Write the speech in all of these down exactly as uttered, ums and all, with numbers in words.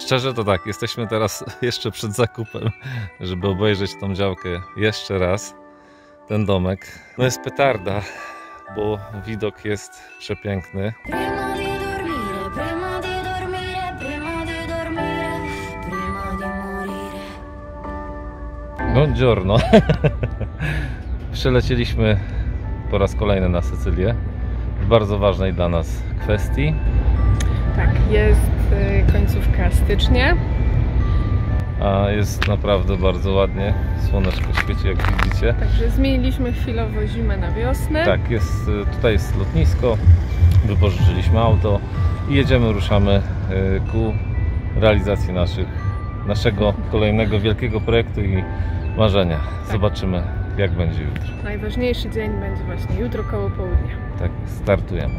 Szczerze to tak, jesteśmy teraz jeszcze przed zakupem, żeby obejrzeć tą działkę jeszcze raz. Ten domek. No jest petarda, bo widok jest przepiękny. Buongiorno. Przylecieliśmy po raz kolejny na Sycylię w bardzo ważnej dla nas kwestii. Tak, jest końcówka stycznia. A jest naprawdę bardzo ładnie, słoneczko świeci, jak widzicie. Także zmieniliśmy chwilowo zimę na wiosnę. Tak, jest, tutaj jest lotnisko, wypożyczyliśmy auto i jedziemy, ruszamy ku realizacji naszych, naszego kolejnego wielkiego projektu i marzenia. Zobaczymy, jak będzie jutro. Najważniejszy dzień będzie właśnie jutro koło południa. Tak, startujemy.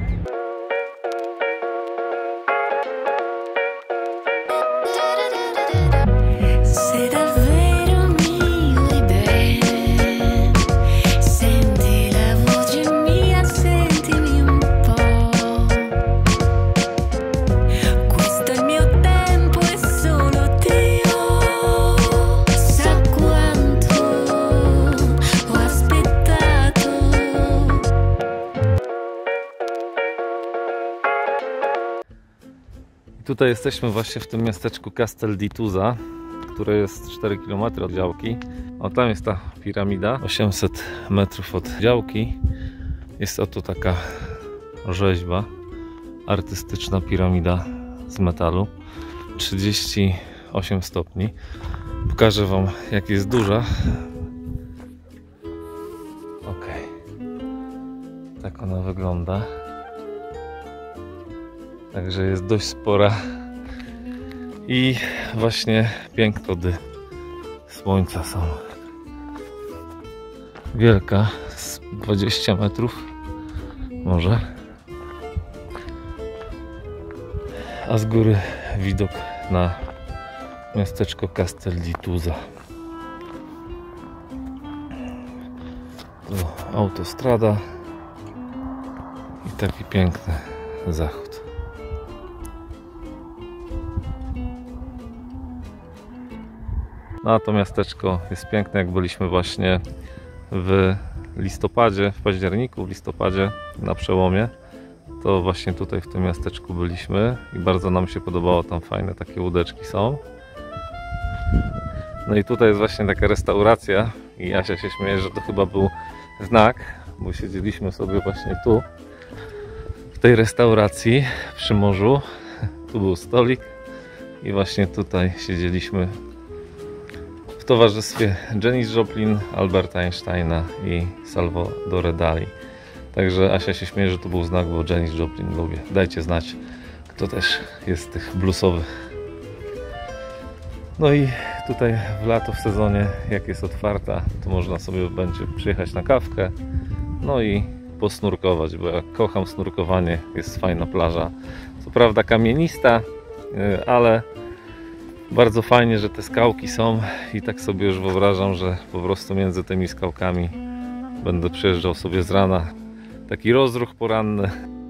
Tutaj jesteśmy właśnie w tym miasteczku Castel di Tusa, które jest cztery kilometry od działki. O, tam jest ta piramida, osiemset metrów od działki. Jest oto taka rzeźba, artystyczna piramida z metalu, trzydzieści osiem stopni. Pokażę wam, jak jest duża. Ok, tak ona wygląda. Także jest dość spora i właśnie piękne słońca są. Wielka, z dwadzieścia metrów może. A z góry widok na miasteczko Castel di Tusa. Tu autostrada i taki piękny zachód. No, to miasteczko jest piękne, jak byliśmy właśnie w listopadzie, w październiku, w listopadzie na przełomie, to właśnie tutaj w tym miasteczku byliśmy i bardzo nam się podobało, tam fajne takie łódeczki są. No i tutaj jest właśnie taka restauracja i Asia się śmieje, że to chyba był znak, bo siedzieliśmy sobie właśnie tu, w tej restauracji przy morzu, tu był stolik i właśnie tutaj siedzieliśmy w towarzystwie Janis Joplin, Alberta Einsteina i Salvadore Dali. Także Asia się śmieje, że to był znak, bo Janis Joplin lubię. Dajcie znać, kto też jest z tych bluesowych. No i tutaj w lato, w sezonie, jak jest otwarta, to można sobie będzie przyjechać na kawkę, no i posnurkować, bo ja kocham snurkowanie, jest fajna plaża. Co prawda kamienista, ale bardzo fajnie, że te skałki są i tak sobie już wyobrażam, że po prostu między tymi skałkami będę przejeżdżał sobie z rana. Taki rozruch poranny.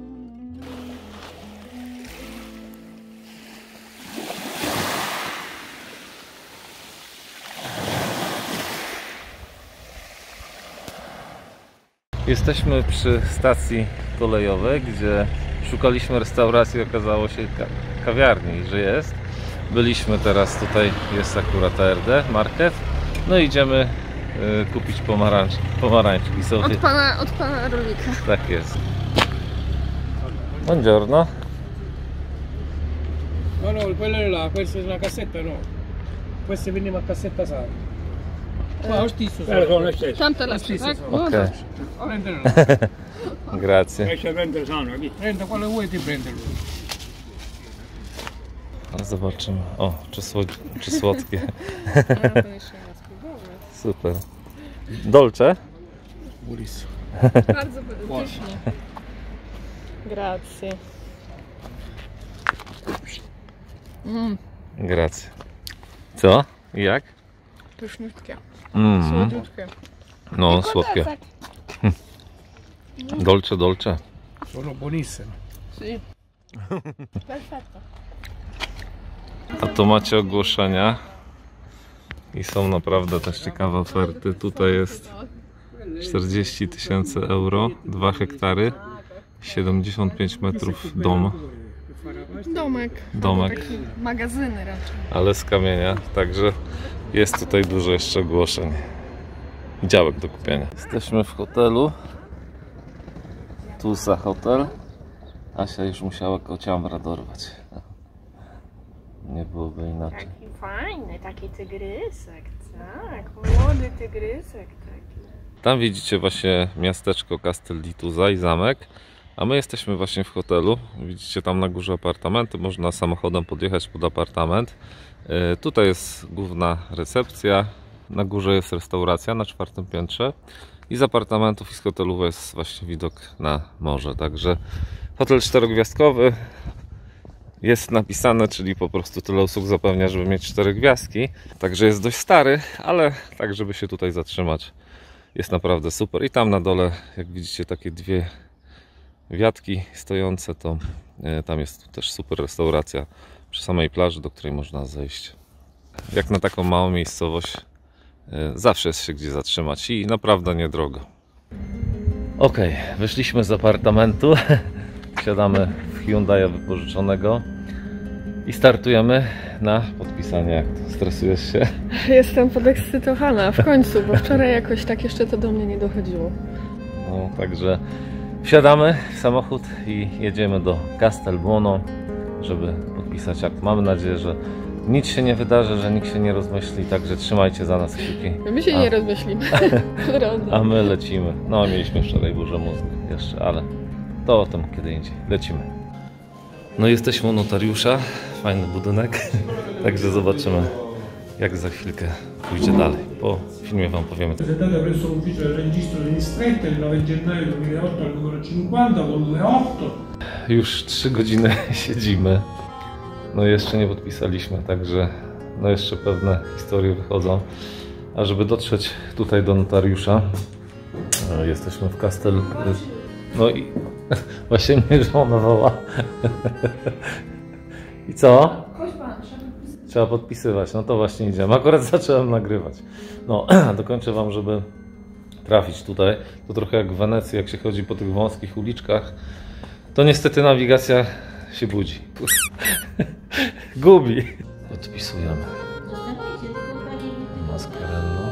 Jesteśmy przy stacji kolejowej, gdzie szukaliśmy restauracji, okazało się ka kawiarni, że jest. Byliśmy teraz, tutaj jest akurat A R D Market. No i idziemy y, kupić pomarańcz, pomarańczki sobie. Od pana, od pana rolnika. Tak jest. Buongiorno. No, no, quello è là, questa è una cassetta, no. Queste venivano a cassetta sana. Qua lo stesso. Eh, sono le stesse. Tamte le stesse, tak? Ok. Prendere Grazie. Riesci a prendere sano, qui. Prende quello che vuoi, ti prende lui. Zobaczymy. O, czy, słod czy słodkie. Super. Dolce? Buonissimo. Bardzo pysznie. Grazie. Mm. Grazie. Co? I jak? Pyszniutkie. Mm. Słodziutkie. No, słodkie. Dolce, dolce. Sono buonissime. Sì. Perfetto. to macie ogłoszenia i są naprawdę też ciekawe oferty. Tutaj jest czterdzieści tysięcy euro, dwa hektary, siedemdziesiąt pięć metrów dom. Domek. Domek. Taki magazyny raczej. Ale z kamienia, także jest tutaj dużo jeszcze ogłoszeń. Działek do kupienia. Jesteśmy w hotelu. Tusa Hotel. Asia już musiała kociambra dorwać. Nie byłoby inaczej. Taki fajny, taki tygrysek, tak. Młody tygrysek taki. Tam widzicie właśnie miasteczko Castel di Tusa i zamek. A my jesteśmy właśnie w hotelu. Widzicie tam na górze apartamenty. Można samochodem podjechać pod apartament. Yy, tutaj jest główna recepcja. Na górze jest restauracja na czwartym piętrze. I z apartamentów i z hotelu jest właśnie widok na morze. Także hotel czterogwiazdkowy. Jest napisane, czyli po prostu tyle usług zapewnia, żeby mieć cztery gwiazdki. Także jest dość stary, ale tak, żeby się tutaj zatrzymać, jest naprawdę super. I tam na dole, jak widzicie, takie dwie wiatki stojące, to tam jest też super restauracja przy samej plaży, do której można zejść. Jak na taką małą miejscowość, zawsze jest się gdzie zatrzymać i naprawdę niedrogo. Ok, wyszliśmy z apartamentu, wsiadamy w Hyundai'a wypożyczonego i startujemy na podpisanie. Jak to? Stresujesz się? Jestem podekscytowana w końcu, bo wczoraj jakoś tak jeszcze to do mnie nie dochodziło. No, także wsiadamy w samochód i jedziemy do Castelbuono, żeby podpisać akt. Mamy nadzieję, że nic się nie wydarzy, że nikt się nie rozmyśli, także trzymajcie za nas kciuki. My się a, nie rozmyślimy. a my lecimy. No, mieliśmy wczoraj burzę mózgu jeszcze, ale to o tym kiedy indziej. Lecimy. No, jesteśmy u notariusza. Fajny budynek. Także zobaczymy, jak za chwilkę pójdzie dalej. Po filmie wam powiemy. Presentate presso l'ufficio del registro degli stretti il nove gennaio duemilaotto al numero cinquanta con due otto. Już trzy godziny siedzimy. No jeszcze nie podpisaliśmy, także no jeszcze pewne historie wychodzą. A żeby dotrzeć tutaj do notariusza, jesteśmy w Castel... No i właśnie mnie żona woła. I co? Trzeba podpisywać, no to właśnie idziemy. Akurat zacząłem nagrywać. No, dokończę wam, żeby trafić tutaj. To trochę jak w Wenecji, jak się chodzi po tych wąskich uliczkach, to niestety nawigacja się budzi. Gubi. Podpisujemy. Mascarello.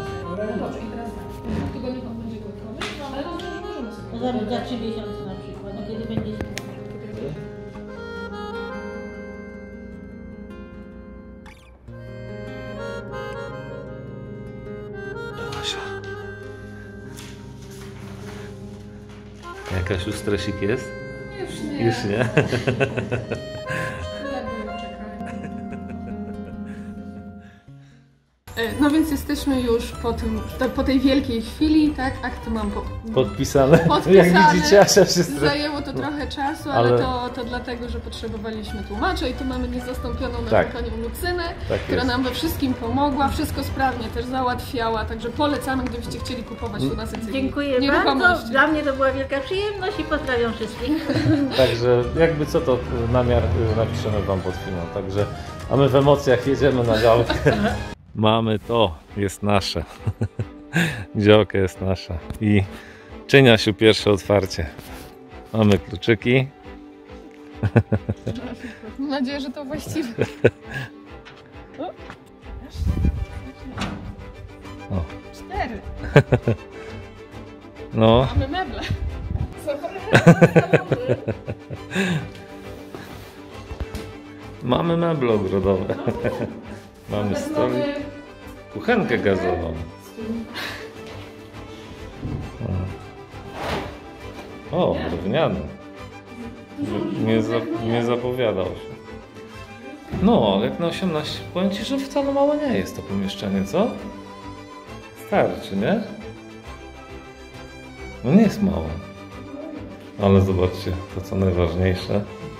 Za trzy miesiące na przykład, no kiedy będzie... Jakaś już stresik jest? Już nie. Już nie? No więc jesteśmy już po, tym, po tej wielkiej chwili, tak? Akt mam po, Podpisane. podpisany. Jak widzicie, Asia się stres... Zajęło to trochę czasu, ale, ale... To, to dlatego, że potrzebowaliśmy tłumacza i tu mamy niezastąpioną naszą Tak. panią Lucynę, Tak która jest. nam we wszystkim pomogła, wszystko sprawnie też załatwiała, także polecamy, gdybyście chcieli kupować tu na Sycylii. Dziękuję bardzo, dla mnie to była wielka przyjemność i pozdrawiam wszystkich. Także jakby co, to namiar napiszemy wam pod filmem. Także, a my w emocjach jedziemy na działkę. Mamy to, jest nasze. Działka jest nasza. I czynia się pierwsze otwarcie. Mamy kluczyki. Mam nadzieję, że to właściwe. O. Cztery. No. Mamy meble. Mamy meble ogrodowe. Mamy stolik. Kuchenkę gazową. O, drewniany. Nie, za, nie zapowiadał się. No, jak na osiemnaście, powiem ci, że wcale mało nie jest to pomieszczenie, co? Starczy, nie? No nie jest mało. Ale zobaczcie, to co najważniejsze.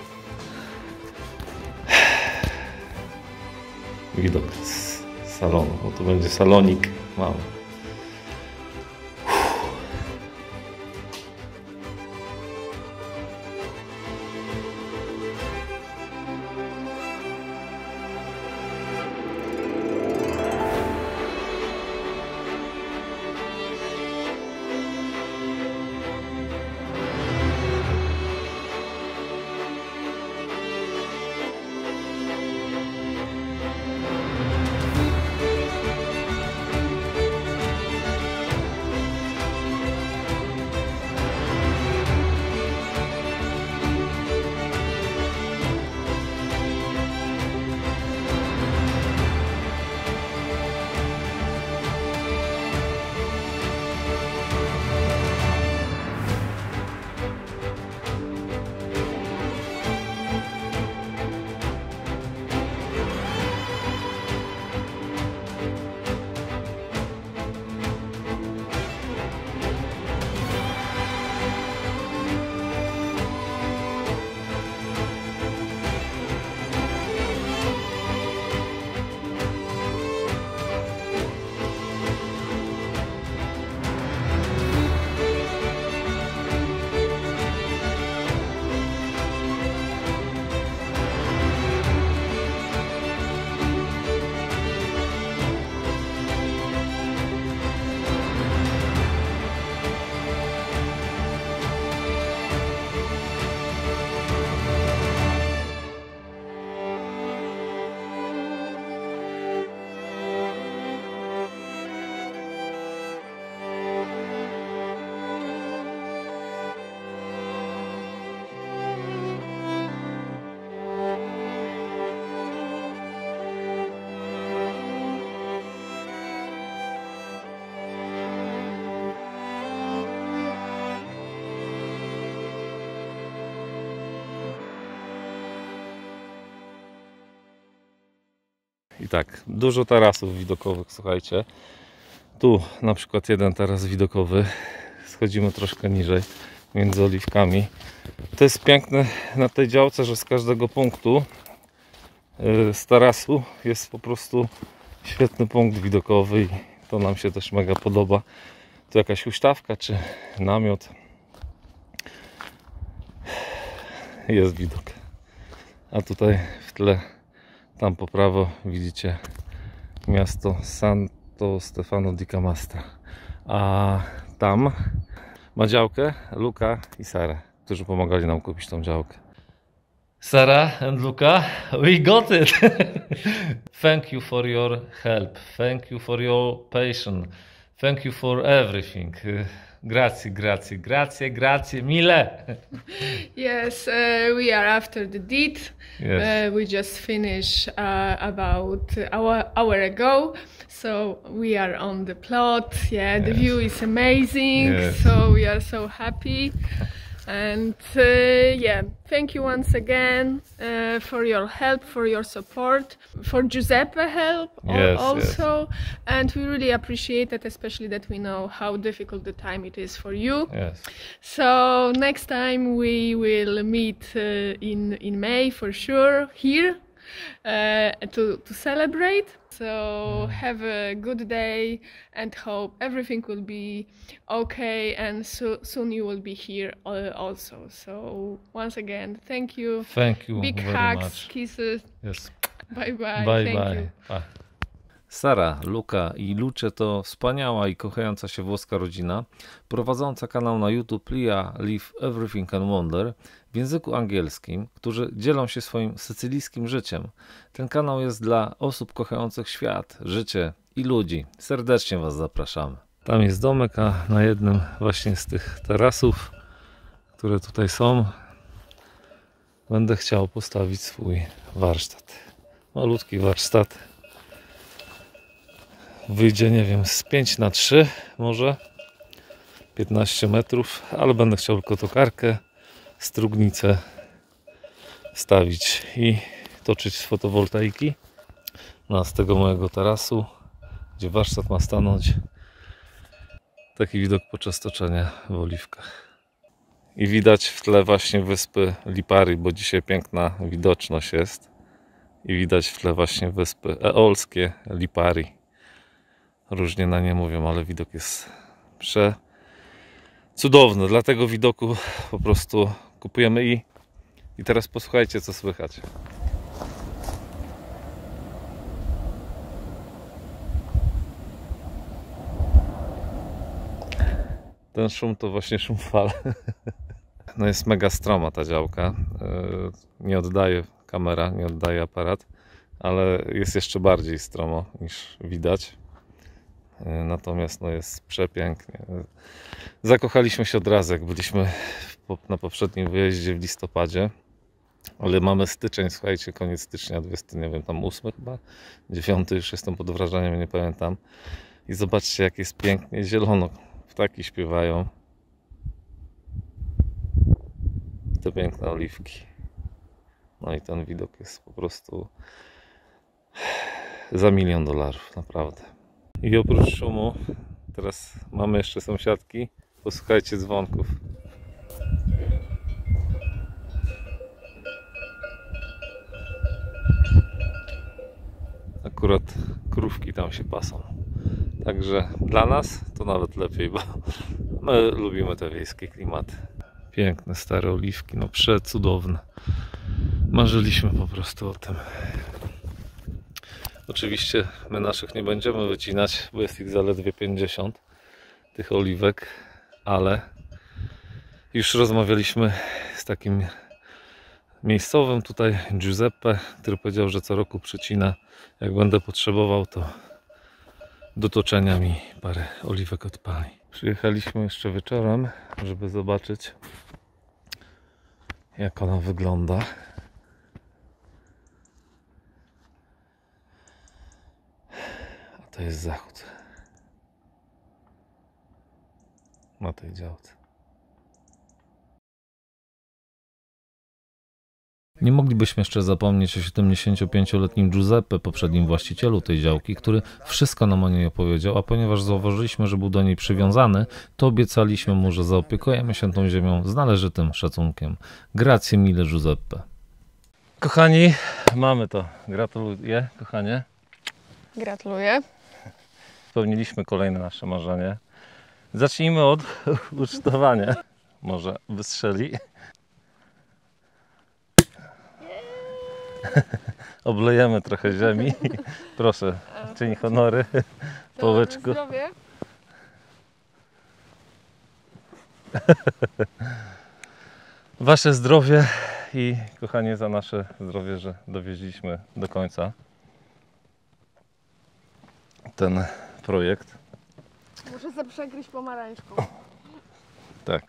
Widok z salonu, bo tu będzie salonik mały. I tak, dużo tarasów widokowych, słuchajcie. Tu na przykład jeden taras widokowy. Schodzimy troszkę niżej, między oliwkami. To jest piękne na tej działce, że z każdego punktu z tarasu jest po prostu świetny punkt widokowy i to nam się też mega podoba. Tu jakaś huśtawka czy namiot. Jest widok. A tutaj w tle, tam po prawo widzicie miasto Santo Stefano di Camastra. A tam ma działkę Luca i Sara, którzy pomagali nam kupić tą działkę. Sarah and Luca, we got it! Thank you for your help. Thank you for your patience. Thank you for everything. Grazie, grazie, grazie, grazie, mille. Yes, uh, we are after the deed. Yes. Uh, we just finished uh, about hour hour ago, so we are on the plot. Yeah, the Yes. view is amazing. Yes. So we are so happy. And uh, yeah, thank you once again uh, for your help, for your support, for Giuseppe help al- Yes, also, and we really appreciate it, especially that we know how difficult the time it is for you. Yes. So next time we will meet uh, in in May for sure here uh, to to celebrate. So have a good day and hope everything will be okay, and so soon you will be here uh, also. So once again, thank you. Thank you Big very hugs, much. kisses. Yes. Bye bye. Bye thank bye. you. Pa. Sara, Luca i Luce to wspaniała i kochająca się włoska rodzina, prowadząca kanał na YouTube Lia Live Everything and Wonder w języku angielskim, którzy dzielą się swoim sycylijskim życiem. Ten kanał jest dla osób kochających świat, życie i ludzi. Serdecznie Was zapraszamy. Tam jest domek, a na jednym właśnie z tych tarasów, które tutaj są, będę chciał postawić swój warsztat. Malutki warsztat. Wyjdzie, nie wiem, z pięć na trzy może piętnaście metrów, ale będę chciał tylko tokarkę, strugnicę stawić i toczyć z fotowoltaiki na z tego mojego tarasu, gdzie warsztat ma stanąć. Taki widok podczas toczenia w oliwkach. I widać w tle właśnie wyspy Lipari, bo dzisiaj piękna widoczność jest. I widać w tle właśnie wyspy eolskie Lipari. Różnie na nie mówią, ale widok jest przecudowny. Dla tego widoku po prostu kupujemy i, i teraz posłuchajcie, co słychać. Ten szum to właśnie szum fal. No jest mega stroma ta działka. Nie oddaje kamera, nie oddaje aparat, ale jest jeszcze bardziej stromo niż widać. Natomiast no jest przepięknie. Zakochaliśmy się od razu, jak byliśmy na poprzednim wyjeździe w listopadzie, ale mamy styczeń, słuchajcie, koniec stycznia, dwudziesty, nie wiem, tam ósmy chyba, dziewiąty, już jestem pod wrażeniem, nie pamiętam. I zobaczcie, jak jest pięknie zielono, ptaki śpiewają. Te piękne oliwki. No i ten widok jest po prostu za milion dolarów, naprawdę. I oprócz szumu, teraz mamy jeszcze sąsiadki. Posłuchajcie dzwonków. Akurat krówki tam się pasą. Także dla nas to nawet lepiej, bo my lubimy te wiejskie klimaty. Piękne stare oliwki, no przecudowne. Marzyliśmy po prostu o tym. Oczywiście my naszych nie będziemy wycinać, bo jest ich zaledwie pięćdziesiąt, tych oliwek, ale już rozmawialiśmy z takim miejscowym tutaj, Giuseppe, który powiedział, że co roku przycina. Jak będę potrzebował, to do toczenia mi parę oliwek odpali. Przyjechaliśmy jeszcze wieczorem, żeby zobaczyć, jak ona wygląda. To jest zachód na tej działce. Nie moglibyśmy jeszcze zapomnieć o siedemdziesięciopięcioletnim Giuseppe, poprzednim właścicielu tej działki, który wszystko nam o niej opowiedział, a ponieważ zauważyliśmy, że był do niej przywiązany, to obiecaliśmy mu, że zaopiekujemy się tą ziemią z należytym szacunkiem. Grazie mille, Giuseppe. Kochani, mamy to. Gratuluję, kochanie. Gratuluję. Spełniliśmy kolejne nasze marzenie. Zacznijmy od ucztowania. Może wystrzeli. Oblejemy trochę ziemi. Proszę, czyń honory. Po łyczku. Zdrowie. Wasze zdrowie i kochanie za nasze zdrowie, że dowieźliśmy do końca ten projekt. Muszę sobie przegryźć pomarańczką. Tak.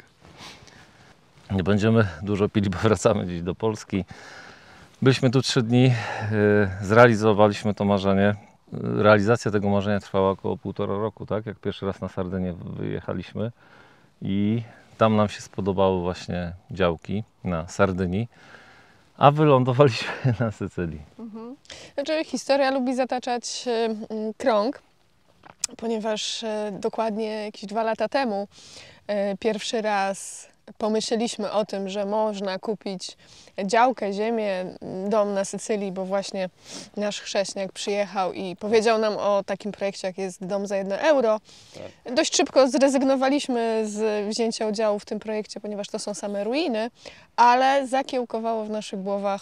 Nie będziemy dużo pili, bo wracamy dziś do Polski. Byliśmy tu trzy dni, zrealizowaliśmy to marzenie. Realizacja tego marzenia trwała około półtora roku, tak? Jak pierwszy raz na Sardynię wyjechaliśmy i tam nam się spodobały właśnie działki na Sardynii, a wylądowaliśmy na Sycylii. Mhm. Znaczy, historia lubi zataczać y, krąg, ponieważ y, dokładnie jakieś dwa lata temu y, pierwszy raz pomyśleliśmy o tym, że można kupić działkę, ziemię, dom na Sycylii, bo właśnie nasz chrześniak przyjechał i powiedział nam o takim projekcie, jak jest dom za jedno euro. Tak. Dość szybko zrezygnowaliśmy z wzięcia udziału w tym projekcie, ponieważ to są same ruiny, ale zakiełkowało w naszych głowach,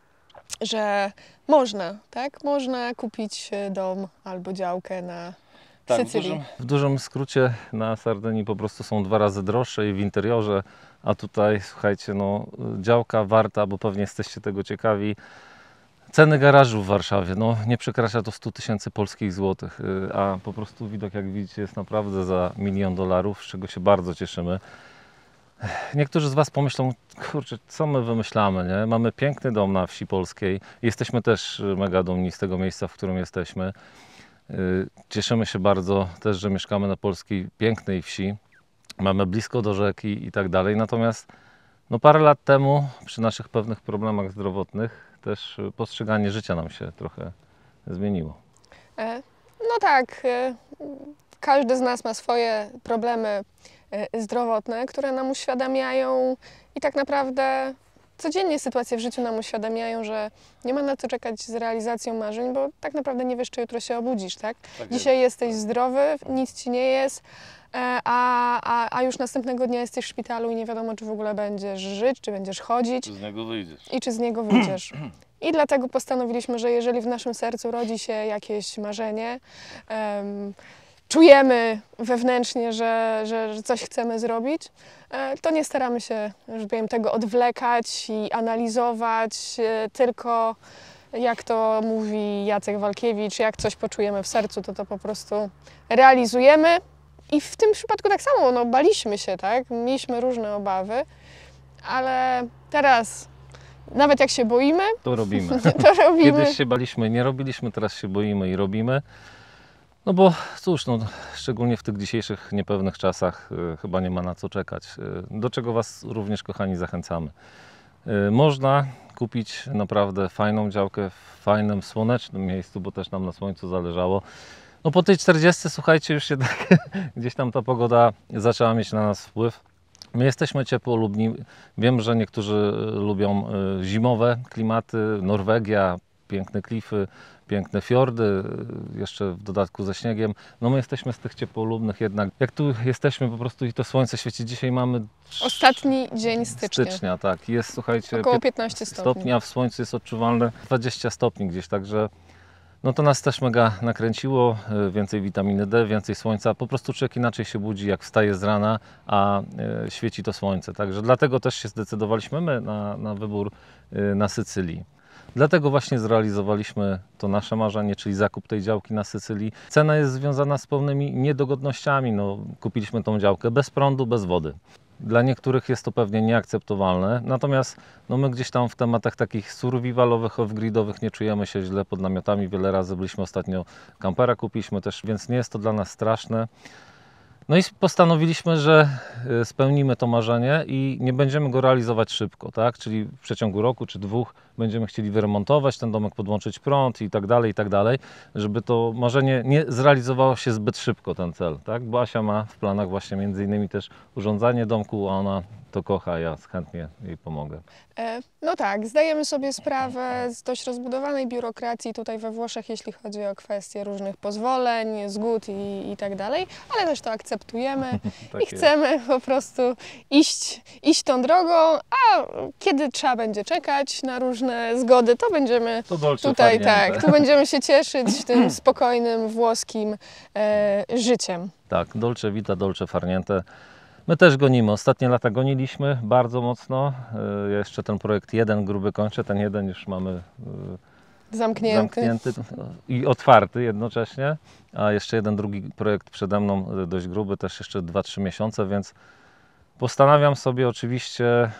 że można, tak? Można kupić dom albo działkę na Tak, Sycylii. w dużym, w dużym skrócie na Sardynii po prostu są dwa razy droższe i w interiorze, a tutaj słuchajcie, no działka warta, bo pewnie jesteście tego ciekawi. Ceny garażu w Warszawie, no nie przekracza to stu tysięcy polskich złotych, a po prostu widok, jak widzicie, jest naprawdę za milion dolarów, z czego się bardzo cieszymy. Niektórzy z Was pomyślą, kurczę, co my wymyślamy, nie? Mamy piękny dom na wsi polskiej, jesteśmy też mega dumni z tego miejsca, w którym jesteśmy. Cieszymy się bardzo też, że mieszkamy na polskiej pięknej wsi, mamy blisko do rzeki i tak dalej, natomiast no parę lat temu przy naszych pewnych problemach zdrowotnych też postrzeganie życia nam się trochę zmieniło. No tak, każdy z nas ma swoje problemy zdrowotne, które nam uświadamiają i tak naprawdę codziennie sytuacje w życiu nam uświadamiają, że nie ma na co czekać z realizacją marzeń, bo tak naprawdę nie wiesz, czy jutro się obudzisz, tak? tak Dzisiaj jest. jesteś zdrowy, nic ci nie jest, a, a, a już następnego dnia jesteś w szpitalu i nie wiadomo, czy w ogóle będziesz żyć, czy będziesz chodzić. Czy z niego wyjdziesz. I czy z niego wyjdziesz. I dlatego postanowiliśmy, że jeżeli w naszym sercu rodzi się jakieś marzenie, um, czujemy wewnętrznie, że, że, że coś chcemy zrobić, to nie staramy się, że powiem, tego odwlekać i analizować, tylko jak to mówi Jacek Walkiewicz, jak coś poczujemy w sercu, to to po prostu realizujemy. I w tym przypadku tak samo, no baliśmy się, tak? Mieliśmy różne obawy, ale teraz nawet jak się boimy, to robimy. to robimy. Kiedyś się baliśmy, nie robiliśmy, teraz się boimy i robimy. No bo cóż, no, szczególnie w tych dzisiejszych niepewnych czasach y, chyba nie ma na co czekać. Y, do czego Was również, kochani, zachęcamy. Y, można kupić naprawdę fajną działkę w fajnym, słonecznym miejscu, bo też nam na słońcu zależało. No po tej czterdziestce, słuchajcie, już się tak gdzieś tam ta pogoda zaczęła mieć na nas wpływ. My jesteśmy ciepłolubni. Wiem, że niektórzy lubią y, zimowe klimaty, Norwegia, piękne klify, piękne fiordy, jeszcze w dodatku ze śniegiem. No my jesteśmy z tych ciepłolubnych jednak. Jak tu jesteśmy po prostu i to słońce świeci, dzisiaj mamy... Ostatni dzień stycznia. Stycznia, tak. Jest, słuchajcie, około piętnaście stopni, a w słońcu jest odczuwalne dwadzieścia stopni gdzieś, także no to nas też mega nakręciło. Więcej witaminy D, więcej słońca. Po prostu człowiek inaczej się budzi, jak wstaje z rana, a y, świeci to słońce. Także dlatego też się zdecydowaliśmy my na, na wybór y, na Sycylii. Dlatego właśnie zrealizowaliśmy to nasze marzenie, czyli zakup tej działki na Sycylii. Cena jest związana z pewnymi niedogodnościami. No, kupiliśmy tą działkę bez prądu, bez wody. Dla niektórych jest to pewnie nieakceptowalne, natomiast no, my gdzieś tam w tematach takich survivalowych, off-gridowych nie czujemy się źle pod namiotami. Wiele razy byliśmy ostatnio, kampera kupiliśmy też, więc nie jest to dla nas straszne. No i postanowiliśmy, że spełnimy to marzenie i nie będziemy go realizować szybko, tak? Czyli w przeciągu roku czy dwóch będziemy chcieli wyremontować ten domek, podłączyć prąd i tak dalej, i tak dalej, żeby to marzenie nie zrealizowało się zbyt szybko, ten cel, tak? Bo Asia ma w planach właśnie między innymi też urządzanie domku, a ona to kocha, ja chętnie jej pomogę. E, No tak, zdajemy sobie sprawę z dość rozbudowanej biurokracji tutaj we Włoszech, jeśli chodzi o kwestie różnych pozwoleń, zgód i, i tak dalej, ale też to akceptujemy Tak i chcemy po prostu iść, iść tą drogą, a kiedy trzeba będzie czekać na różne zgody, to będziemy To dolce tutaj, farniente. tak, tu będziemy się cieszyć tym spokojnym włoskim e, życiem. Tak, dolce vita, dolce farniente. My też gonimy. Ostatnie lata goniliśmy bardzo mocno. Ja jeszcze ten projekt jeden gruby kończę. Ten jeden już mamy Zamknięty. zamknięty i otwarty jednocześnie. A jeszcze jeden drugi projekt przede mną dość gruby, też jeszcze dwa trzy miesiące, więc postanawiam sobie oczywiście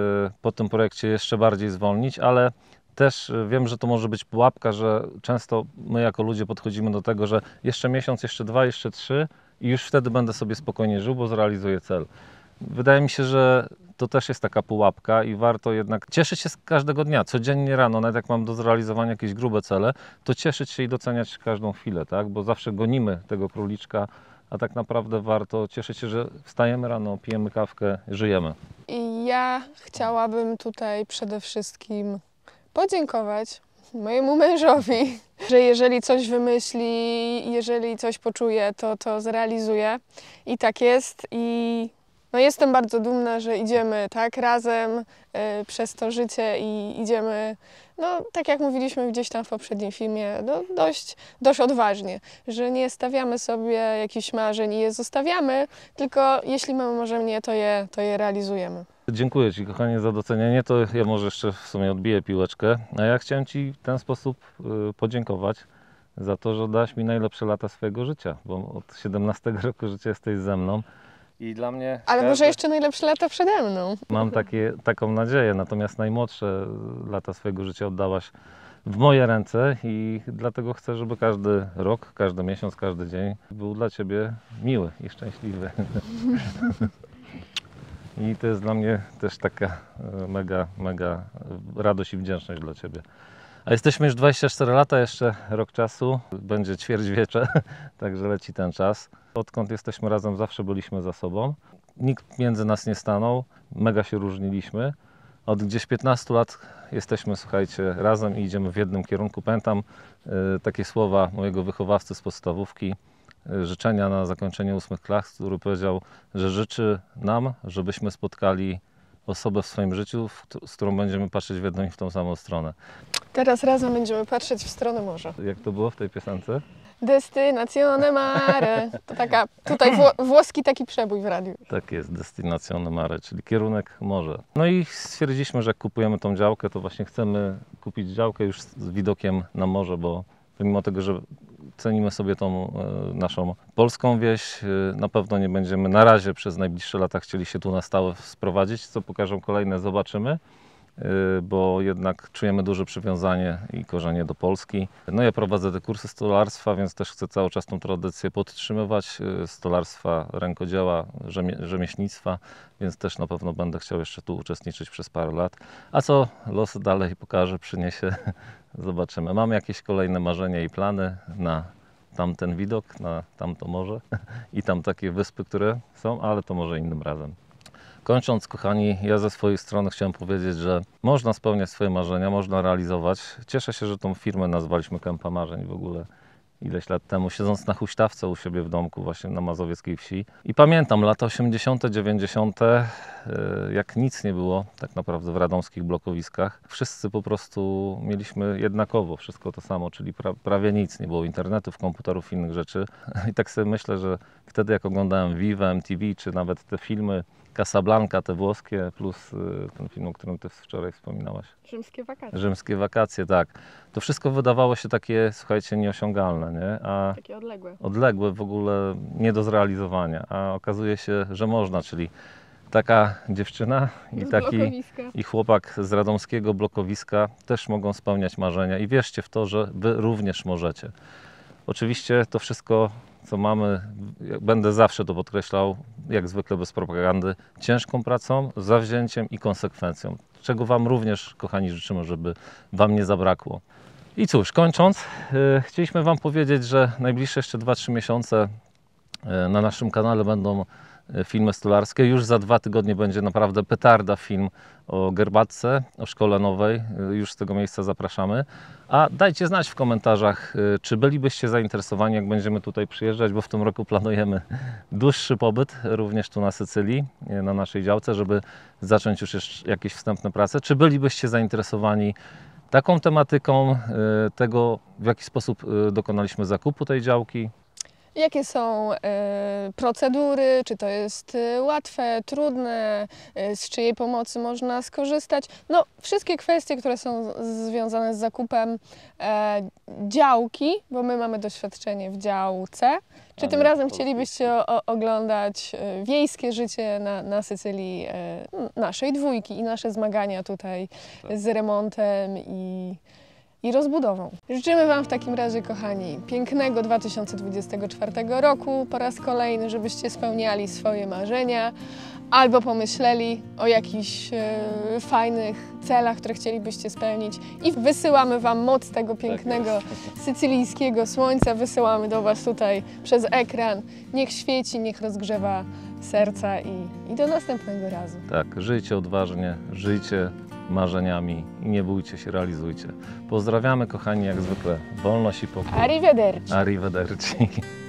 po tym projekcie jeszcze bardziej zwolnić, ale też wiem, że to może być pułapka, że często my jako ludzie podchodzimy do tego, że jeszcze miesiąc, jeszcze dwa, jeszcze trzy i już wtedy będę sobie spokojnie żył, bo zrealizuję cel. Wydaje mi się, że to też jest taka pułapka i warto jednak cieszyć się z każdego dnia, codziennie rano, nawet jak mam do zrealizowania jakieś grube cele, to cieszyć się i doceniać każdą chwilę, tak? Bo zawsze gonimy tego króliczka, a tak naprawdę warto cieszyć się, że wstajemy rano, pijemy kawkę, żyjemy. I ja chciałabym tutaj przede wszystkim podziękować mojemu mężowi, że jeżeli coś wymyśli, jeżeli coś poczuje, to to zrealizuje. I tak jest. I no jestem bardzo dumna, że idziemy tak razem y, przez to życie i idziemy, no tak jak mówiliśmy gdzieś tam w poprzednim filmie, no, dość, dość odważnie, że nie stawiamy sobie jakichś marzeń i je zostawiamy, tylko jeśli mamy marzenie, to je, to je realizujemy. Dziękuję Ci, kochanie, za docenienie. To ja może jeszcze w sumie odbiję piłeczkę. A ja chciałem Ci w ten sposób y, podziękować za to, że dałaś mi najlepsze lata swojego życia, bo od siedemnastego roku życia jesteś ze mną. I dla mnie... Ale każde... może jeszcze najlepsze lata przede mną. Mam takie, taką nadzieję, natomiast najmłodsze lata swojego życia oddałaś w moje ręce i dlatego chcę, żeby każdy rok, każdy miesiąc, każdy dzień był dla Ciebie miły i szczęśliwy. I to jest dla mnie też taka mega, mega radość i wdzięczność dla Ciebie. A jesteśmy już dwadzieścia cztery lata, jeszcze rok czasu, będzie ćwierćwiecze, także leci ten czas. Odkąd jesteśmy razem, zawsze byliśmy za sobą. Nikt między nas nie stanął, mega się różniliśmy. Od gdzieś piętnastu lat jesteśmy, słuchajcie, razem i idziemy w jednym kierunku. Pamiętam y, takie słowa mojego wychowawcy z podstawówki, y, życzenia na zakończenie ósmych klas, który powiedział, że życzy nam, żebyśmy spotkali osobę w swoim życiu, w, z którą będziemy patrzeć w jedną i w tą samą stronę. Teraz razem będziemy patrzeć w stronę morza. Jak to było w tej piosence? Destinazione mare. To taka, tutaj wło, włoski taki przebój w radiu. Tak jest, Destinazione Mare, czyli kierunek morze. No i stwierdziliśmy, że jak kupujemy tą działkę, to właśnie chcemy kupić działkę już z widokiem na morze, bo pomimo tego, że cenimy sobie tą e, naszą polską wieś, e, na pewno nie będziemy na razie przez najbliższe lata chcieli się tu na stałe sprowadzić, co pokażą kolejne, zobaczymy. Bo jednak czujemy duże przywiązanie i korzenie do Polski. No ja prowadzę te kursy stolarstwa, więc też chcę cały czas tą tradycję podtrzymywać, stolarstwa, rękodzieła, rzemie, rzemieślnictwa, więc też na pewno będę chciał jeszcze tu uczestniczyć przez parę lat. A co los dalej pokaże, przyniesie, zobaczymy. Mam jakieś kolejne marzenia i plany na tamten widok, na tamto morze i tam takie wyspy, które są, ale to może innym razem. Kończąc, kochani, ja ze swojej strony chciałem powiedzieć, że można spełniać swoje marzenia, można realizować. Cieszę się, że tą firmę nazwaliśmy Kępa Marzeń w ogóle ileś lat temu, siedząc na huśtawce u siebie w domku właśnie na mazowieckiej wsi. I pamiętam lata osiemdziesiąte, dziewięćdziesiąte, jak nic nie było tak naprawdę w radomskich blokowiskach. Wszyscy po prostu mieliśmy jednakowo wszystko to samo, czyli pra prawie nic, nie było internetów, komputerów, innych rzeczy. I tak sobie myślę, że wtedy jak oglądałem Viva, M T V, czy nawet te filmy Casablanca, te włoskie, plus ten film, o którym Ty wczoraj wspominałaś. Rzymskie wakacje. Rzymskie wakacje, tak. To wszystko wydawało się takie, słuchajcie, nieosiągalne, nie? A Takie odległe. Odległe, w ogóle nie do zrealizowania, a okazuje się, że można, czyli taka dziewczyna i taki i chłopak z radomskiego blokowiska też mogą spełniać marzenia i wierzcie w to, że Wy również możecie. Oczywiście to wszystko co mamy, będę zawsze to podkreślał, jak zwykle bez propagandy, ciężką pracą, zawzięciem i konsekwencją. Czego Wam również, kochani, życzymy, żeby Wam nie zabrakło. I cóż, kończąc, yy, chcieliśmy Wam powiedzieć, że najbliższe jeszcze dwa trzy miesiące yy, na naszym kanale będą filmy stolarskie. Już za dwa tygodnie będzie naprawdę petarda film o Gerbatce, o szkole nowej. Już z tego miejsca zapraszamy. A dajcie znać w komentarzach, czy bylibyście zainteresowani, jak będziemy tutaj przyjeżdżać, bo w tym roku planujemy dłuższy pobyt również tu na Sycylii, na naszej działce, żeby zacząć już jeszcze jakieś wstępne prace. Czy bylibyście zainteresowani taką tematyką tego, w jaki sposób dokonaliśmy zakupu tej działki? Jakie są y, procedury, czy to jest y, łatwe, trudne, y, z czyjej pomocy można skorzystać. No, wszystkie kwestie, które są z, związane z zakupem e, działki, bo my mamy doświadczenie w działce. Czy tym razem chcielibyście o, o, oglądać e, wiejskie życie na, na Sycylii e, naszej dwójki i nasze zmagania tutaj z remontem i i rozbudową. Życzymy Wam w takim razie, kochani, pięknego dwa tysiące dwudziestego czwartego roku po raz kolejny, żebyście spełniali swoje marzenia albo pomyśleli o jakichś e, fajnych celach, które chcielibyście spełnić i wysyłamy Wam moc tego pięknego sycylijskiego słońca, wysyłamy do Was tutaj przez ekran. Niech świeci, niech rozgrzewa serca i, i do następnego razu. Tak, żyjcie odważnie, żyjcie marzeniami i nie bójcie się, realizujcie. Pozdrawiamy, kochani, jak zwykle. Wolność i pokój. Arrivederci. Arrivederci.